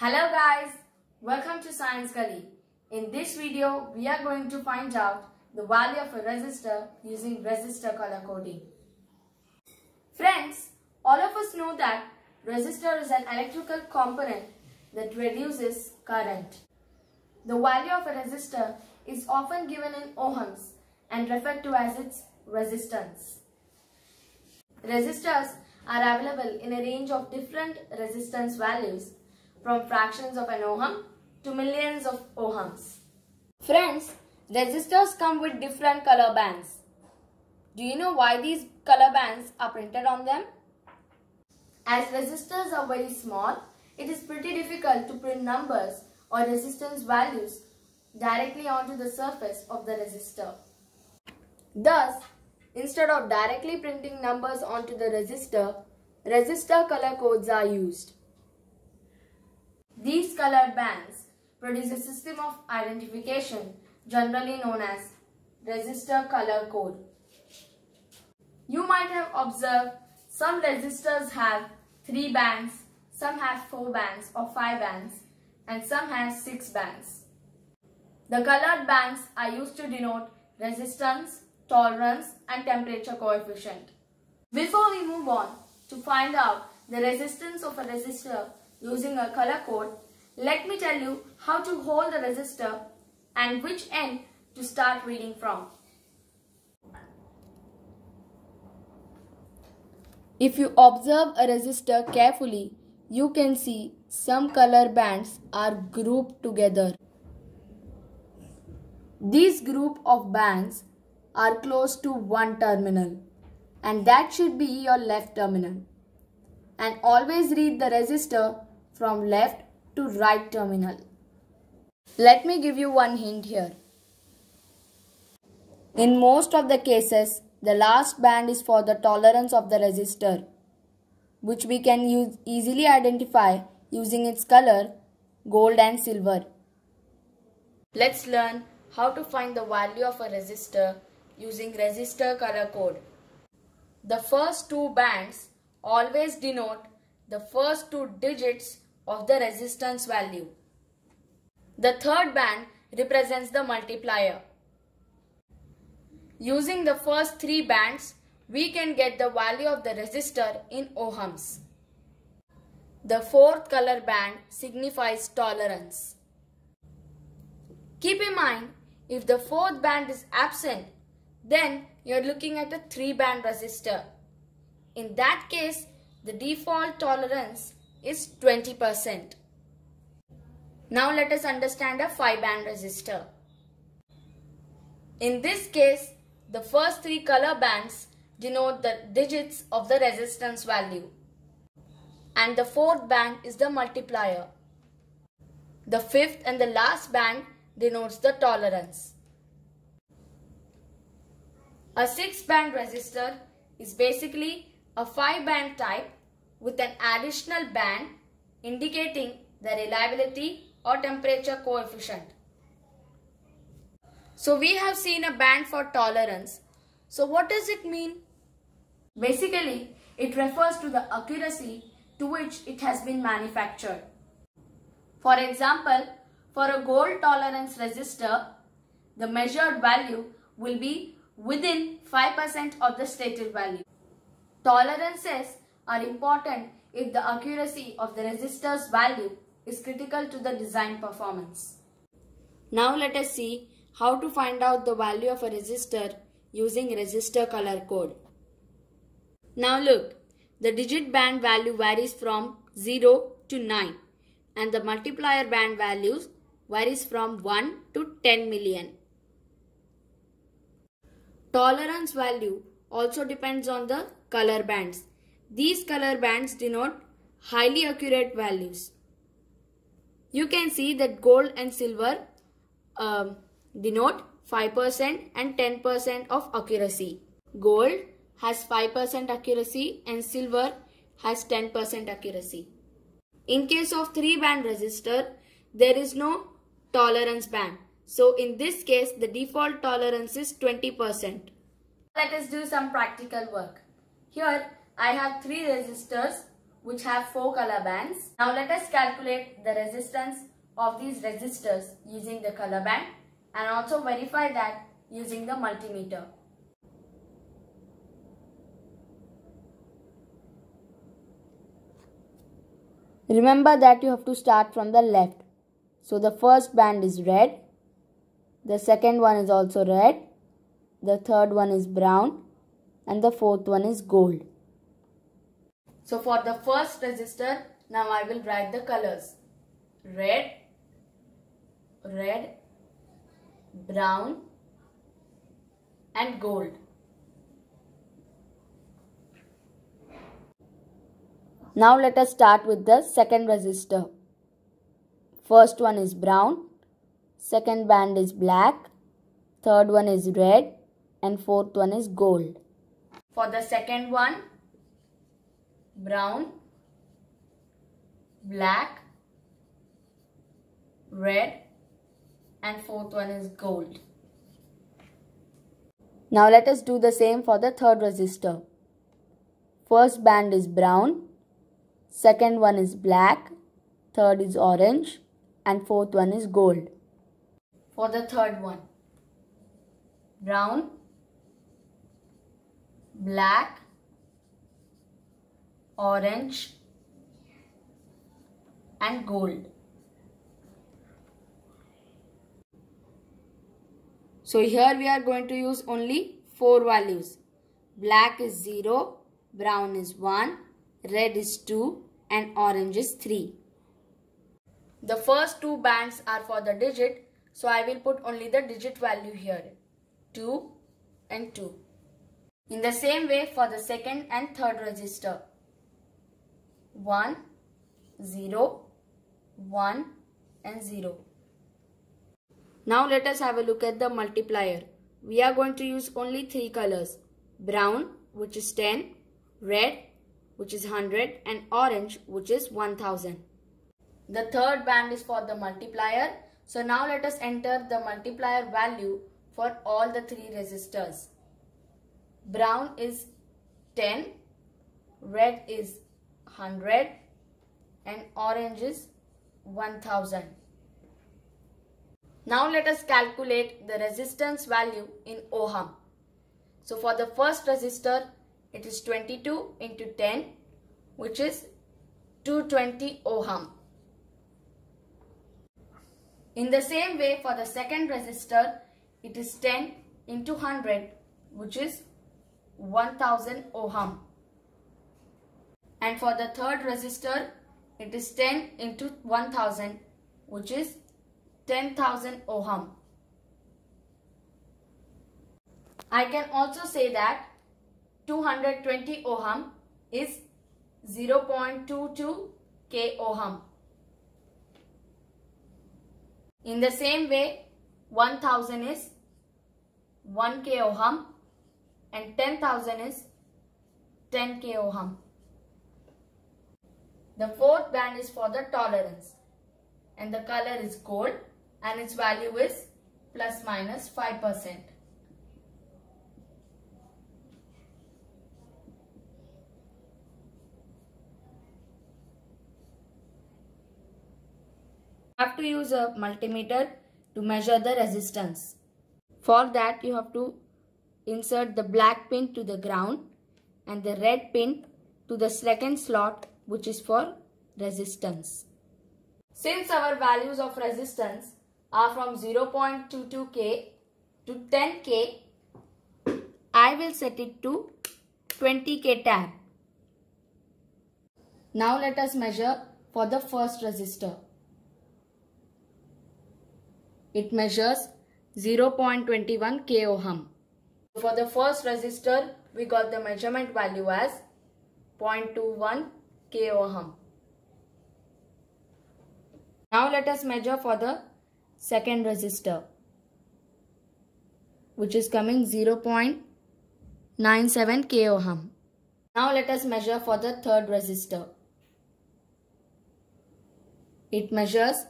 Hello guys, welcome to Science Gully. In this video, we are going to find out the value of a resistor using resistor color coding. Friends, all of us know that resistor is an electrical component that reduces current. The value of a resistor is often given in ohms and referred to as its resistance. Resistors are available in a range of different resistance values from fractions of an ohm to millions of ohms. Friends, resistors come with different color bands. Do you know why these color bands are printed on them? As resistors are very small, it is pretty difficult to print numbers or resistance values directly onto the surface of the resistor. Thus, instead of directly printing numbers onto the resistor, resistor color codes are used. These colored bands produce a system of identification generally known as resistor color code. You might have observed some resistors have 3 bands, some have 4 bands or 5 bands, and some have 6 bands. The colored bands are used to denote resistance, tolerance, and temperature coefficient. Before we move on to find out the resistance of a resistor using a color code, let me tell you how to hold the resistor and which end to start reading from. If you observe a resistor carefully, you can see some color bands are grouped together. These group of bands are close to one terminal, and that should be your left terminal. And always read the resistor from left to right terminal. Let me give you one hint here. In most of the cases, the last band is for the tolerance of the resistor, which we can easily identify using its color, gold and silver. Let's learn how to find the value of a resistor using resistor color code. The first 2 bands always denote the first 2 digits of the resistance value. The third band represents the multiplier. Using the first 3 bands, we can get the value of the resistor in ohms. The fourth color band signifies tolerance. Keep in mind, if the fourth band is absent, then you are looking at a 3-band resistor. In that case, the default tolerance is 20%. Now let us understand a 5-band resistor. In this case, the first 3 color bands denote the digits of the resistance value, and the fourth band is the multiplier. The fifth and the last band denotes the tolerance. A 6-band resistor is basically a 5-band type with an additional band indicating the reliability or temperature coefficient. So we have seen a band for tolerance. So what does it mean? Basically, it refers to the accuracy to which it has been manufactured. For example, for a gold tolerance resistor, the measured value will be within 5% of the stated value. Tolerances are important if the accuracy of the resistor's value is critical to the design performance. Now let us see how to find out the value of a resistor using resistor color code. Now look, the digit band value varies from 0 to 9 and the multiplier band values varies from 1 to 10 million. Tolerance value also depends on the color bands. These color bands denote highly accurate values. You can see that gold and silver denote 5% and 10% of accuracy. Gold has 5% accuracy and silver has 10% accuracy. In case of 3-band resistor, there is no tolerance band. So in this case, the default tolerance is 20%. Let us do some practical work. Here I have 3 resistors which have 4 color bands. Now let us calculate the resistance of these resistors using the color band and also verify that using the multimeter. Remember that you have to start from the left. So the first band is red, the second one is also red, the third one is brown, and the fourth one is gold. So for the first resistor, now I will write the colors. Red, red, brown, and gold. Now let us start with the second resistor. First one is brown, second band is black, third one is red, and fourth one is gold. For the second one, brown, black, red, and fourth one is gold. Now let us do the same for the third resistor. First band is brown, second one is black, third is orange, and fourth one is gold. For the third one, brown, black, orange, and gold. So here we are going to use only 4 values. Black is 0, brown is 1, red is 2, and orange is 3. The first 2 bands are for the digit, so I will put only the digit value here, 2 and 2. In the same way for the second and third resistor, 1, 0, 1 and 0. Now let us have a look at the multiplier. We are going to use only 3 colors. Brown, which is 10, red, which is 100, and orange, which is 1000. The third band is for the multiplier. So now let us enter the multiplier value for all the 3 resistors. Brown is 10, red is 100, and orange is 1000. Now let us calculate the resistance value in ohm. So for the first resistor, it is 22 into 10, which is 220 ohm. In the same way for the second resistor, it is 10 into 100, which is 1000 ohm. And for the third resistor, it is 10 into 1000, which is 10,000 ohm. I can also say that 220 ohm is 0.22 k ohm. In the same way, 1000 is 1 k ohm and 10,000 is 10 k ohm. The fourth band is for the tolerance and the color is gold and its value is plus minus 5%. You have to use a multimeter to measure the resistance. For that you have to insert the black pin to the ground and the red pin to the second slot, which is for resistance. Since our values of resistance are from 0.22k to 10k, I will set it to 20k tab. Now let us measure for the first resistor. It measures 0.21 k ohm. For the first resistor, we got the measurement value as 0.21 k ohm. Now let us measure for the second resistor, which is coming 0.97 k ohm. Now let us measure for the third resistor. It measures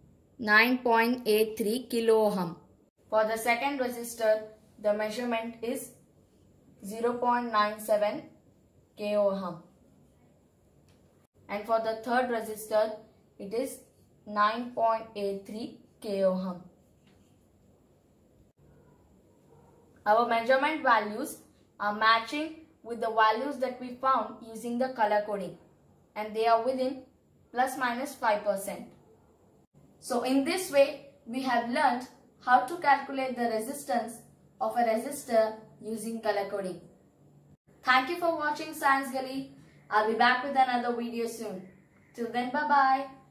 9.83 kilo ohm. For the second resistor, the measurement is 0.97 k ohm. and for the third resistor it is 9.83 k-ohm. Our measurement values are matching with the values that we found using the color coding, and they are within plus minus 5%. So in this way we have learned how to calculate the resistance of a resistor using color coding. Thank you for watching Science Gully. I'll be back with another video soon. Till then, bye bye.